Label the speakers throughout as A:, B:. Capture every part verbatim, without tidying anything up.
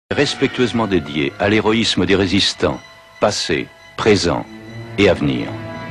A: Respectueusement dédié à l'héroïsme des résistants, passé, présent et à venir.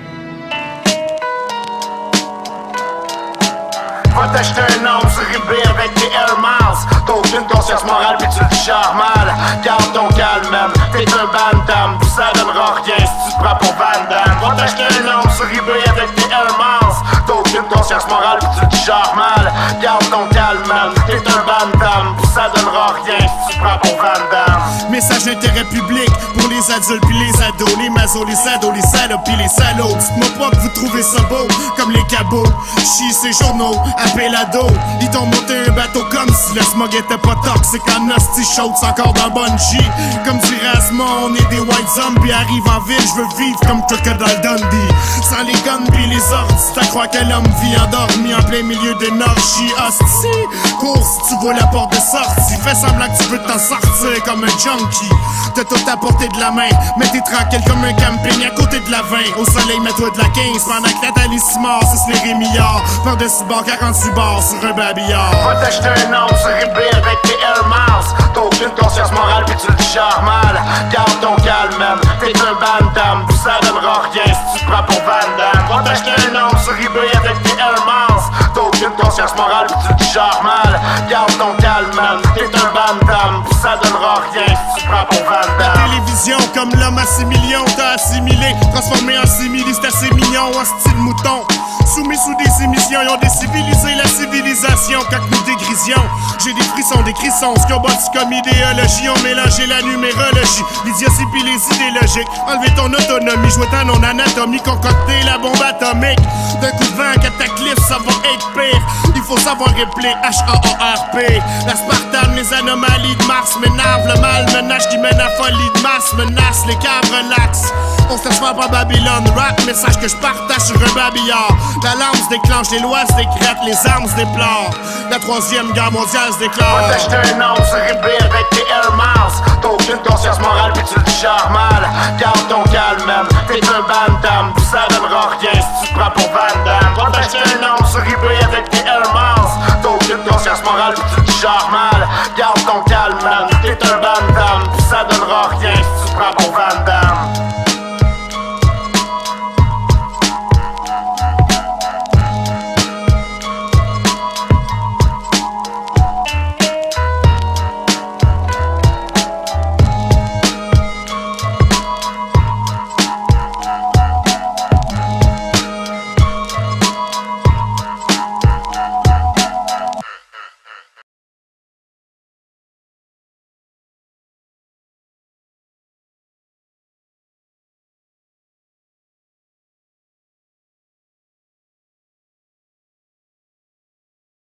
B: Va t'acheter un homme sur eBay avec des Air Miles. T'as aucune conscience morale pis tu le gères mal. Garde ton calme même, t'es un bantam. Pis ça donnera rien si tu te prends pour Van Damme. Va t'acheter un homme sur eBay avec des Air Miles. T'as aucune conscience morale pis tu le gères mal. Garde ton calme même, t'es un bantam. Pis ça donnera rien si tu te prends pour Van Damme.
C: Message d'intérêt public pour les adultes pis les ados, les mazos, les ados, les salopes pis les salauds. Dites-moi pas que vous trouvez ça beau, comme les cabots. Chie ces journaux, appel à dos. Ils t'ont monté un bateau comme si le smog était pas toxique. En hostie chaude, c'est encore dans Bungie. Comme dirait Asmon, on est des white zombies. Arrive en ville, je veux vivre comme Crocodile Dundee. Sans les guns pis les ordres, t'as crois que l'homme vit endormi en plein milieu d'une orgie. Hostie, cours si tu vois la porte de sortie. Fais semblant que tu veux t'en sortir comme un junkie. T'as tout à portée de la main, mais t'es tranquille comme un camping à côté de la vingt. Au soleil, mets-toi de la quinze pendant que Nathalie Simard, c'est les Rémillards. Par de six bars, quarante-huit bars sur un babillard.
B: Va t'acheter un homme sur eBay avec des Air Miles. T'as aucune conscience morale pis tu le gères mal. Garde ton calme même, t'es un bantam. Pis ça donnera rien si tu te prends pour Van Damme. Va t'acheter un homme sur eBay avec des Air Miles. T'as aucune conscience morale pis tu le gères mal. Garde ton calme même, t'es un bantam. Pis ça donnera rien si tu te prends pour Van Damme.
C: La télévision, comme l'homme à six millions, t'as assimilé, transformé en simili, c'est assez mignon, en style mouton. Soumis sous des émissions, ils ont décivilisé la civilisation quand nous dégrisions. J'ai des frissons, des crissons, ce qu'on bâtit comme idéologie. On mélangé la numérologie, l'idiotie pis les idées logiques. Enlever ton autonomie, jouer ta non-anatomie, concocter la bombe atomique. D'un coup de vent, cataclysme, ça va être pire. Il faut savoir rappeler H A A R P. La Spartane, les anomalies de Mars m'énervent. Le mal menage qui mène à folie de masse menace, les caves relaxent. On se transforme par Babylone, rap, message que je partage sur un babillard. La lance déclenche, les lois se décrètent, les armes se déplorent. La troisième guerre mondiale se déclare.
B: Va t'acheter un homme sur eBay avec des Air Miles. T'as aucune conscience morale pis tu le gères mal. Garde ton calme même, t'es un bantam. Pis ça donnera rien si tu te prends pour Van Damme. Va t'acheter un homme sur eBay avec des Air Miles. T'as aucune conscience morale pis tu le gères mal. Garde ton calme même, t'es un bantam. Pis ça donnera rien si tu te prends pour Van Damme.